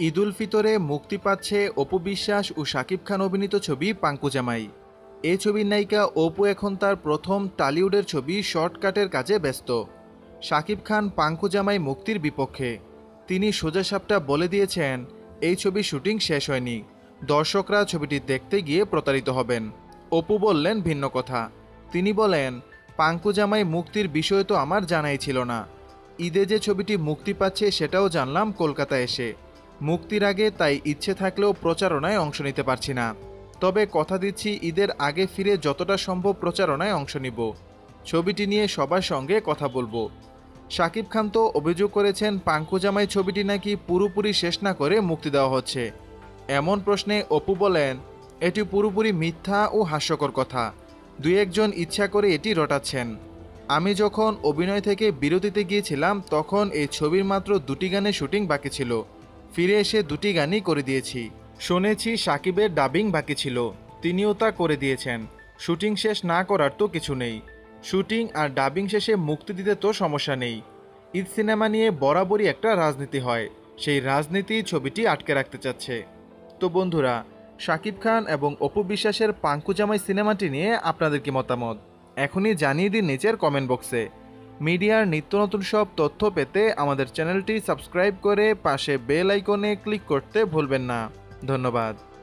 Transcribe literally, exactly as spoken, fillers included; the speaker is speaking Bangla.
ঈদ উল ফিতরে মুক্তি পাচ্ছে অপু বিশ্বাস ও শাকিব খান অভিনীত ছবি পাঙ্কু জামাই। এই ছবির নায়িকা অপু এখন তার প্রথম টলিউডের ছবি শর্টকাটের কাজে ব্যস্ত। শাকিব খান পাঙ্কু জামাই মুক্তির বিপক্ষে। তিনি সোজাসাপটা বলে দিয়েছেন এই ছবি শুটিং শেষ হয়নি, দর্শকরা ছবিটি দেখতে গিয়ে প্রতারিত হবেন। অপু বললেন ভিন্ন কথা। তিনি বলেন, পাঙ্কু জামাই মুক্তির বিষয় তো আমার জানাই ছিল না। ঈদে যে ছবিটি মুক্তি পাচ্ছে সেটাও জানলাম কলকাতা এসে। মুক্তির আগে তাই ইচ্ছে থাকলেও প্রচারণায় অংশ নিতে পারছি না। তবে কথা দিচ্ছি ঈদের আগে ফিরে যতটা সম্ভব প্রচারণায় অংশ নিব। ছবিটি নিয়ে সবার সঙ্গে কথা বলবো। শাকিব খান তো অভিযোগ করেছেন পাঙ্কু জামাই ছবিটি নাকি পুরোপুরি শেষ না করে মুক্তি দেওয়া হচ্ছে। এমন প্রশ্নে অপু বলেন, এটি পুরোপুরি মিথ্যা ও হাস্যকর কথা। দুই একজন ইচ্ছা করে এটি রটাচ্ছেন। আমি যখন অভিনয় থেকে বিরতিতে গিয়েছিলাম তখন এই ছবির মাত্র দুটি গানের শুটিং বাকি ছিল। ফিরে এসে দুটি গানই করে দিয়েছি। শুনেছি সাকিবের ডাবিং বাকি ছিল, তিনিও তা করে দিয়েছেন। শুটিং শেষ না করার তো কিছু নেই। শুটিং আর ডাবিং শেষে মুক্তি দিতে তো সমস্যা নেই। ঈদ সিনেমা নিয়ে বরাবরই একটা রাজনীতি হয়, সেই রাজনীতি ছবিটি আটকে রাখতে চাচ্ছে। তো বন্ধুরা, শাকিব খান এবং অপু বিশ্বাসের পাঙ্কু জামাই সিনেমাটি নিয়ে আপনাদের কি মতামত এখনই জানিয়ে দিন নিচের কমেন্ট বক্সে। মিডিয়ার নিত্য নতুন সব তথ্য পেতে আমাদের চ্যানেলটি সাবস্ক্রাইব করে পাশে বেল আইকনে ক্লিক করতে ভুলবেন না। ধন্যবাদ।